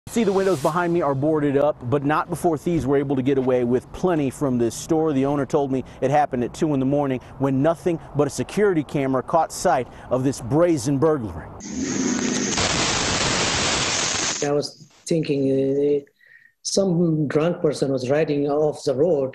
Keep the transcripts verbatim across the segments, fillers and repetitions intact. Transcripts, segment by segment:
See, the windows behind me are boarded up, but not before thieves were able to get away with plenty from this store. The owner told me it happened at two in the morning when nothing but a security camera caught sight of this brazen burglary. I was thinking uh, some drunk person was riding off the road.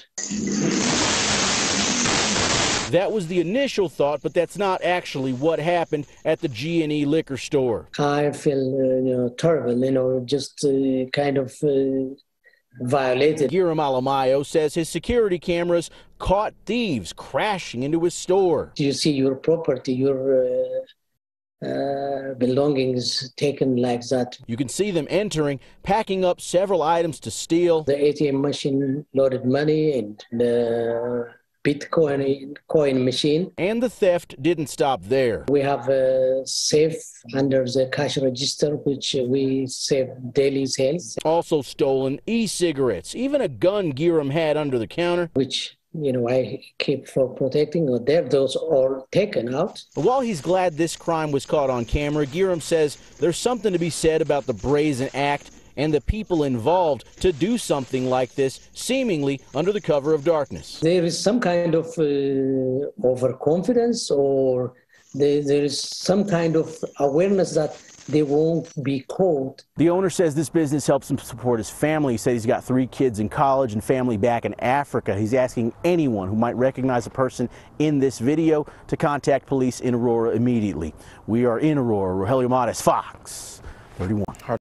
That was the initial thought, but that's not actually what happened at the G and E liquor store. I feel uh, you know, terrible, you know, just uh, kind of uh, violated. Guillermo Alamayo says his security cameras caught thieves crashing into his store. You see your property, your uh, uh, belongings taken like that. You can see them entering, packing up several items to steal. The A T M machine loaded money and the Bitcoin coin machine. And the theft didn't stop there. We have a safe under the cash register, which we save daily sales. Also stolen e-cigarettes, even a gun Guillermo had under the counter, which, you know, I keep for protecting. Or there, those are taken out. While he's glad this crime was caught on camera, Guillermo says there's something to be said about the brazen act and the people involved to do something like this, seemingly under the cover of darkness. There is some kind of uh, overconfidence, or there, there is some kind of awareness that they won't be caught. The owner says this business helps him support his family. He said he's got three kids in college and family back in Africa. He's asking anyone who might recognize a person in this video to contact police in Aurora immediately. We are in Aurora. Rogelio Mares, Fox thirty-one.